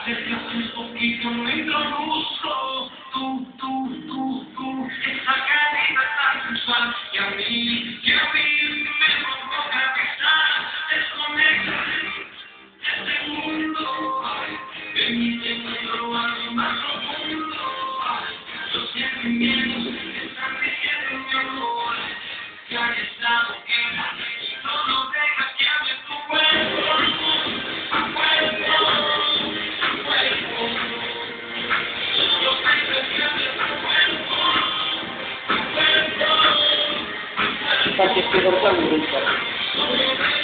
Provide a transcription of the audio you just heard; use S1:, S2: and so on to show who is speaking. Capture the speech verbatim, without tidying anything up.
S1: Acércate un poquito, me introduzco. Tú, tú, tú, tú, esa carita tan sensual. Y a mí, y a mí me provoca besar. Desconecta de este mundo. Ven y te muestro algo más profundo. Los sentimientos que están diciendo mi amor. Ya han estado en la mente. Solo deja que hable tu cuerpo. A cuerpo. A cuerpo. Yo tengo que hable tu cuerpo. A cuerpo. A cuerpo.
S2: Para que esté cortando.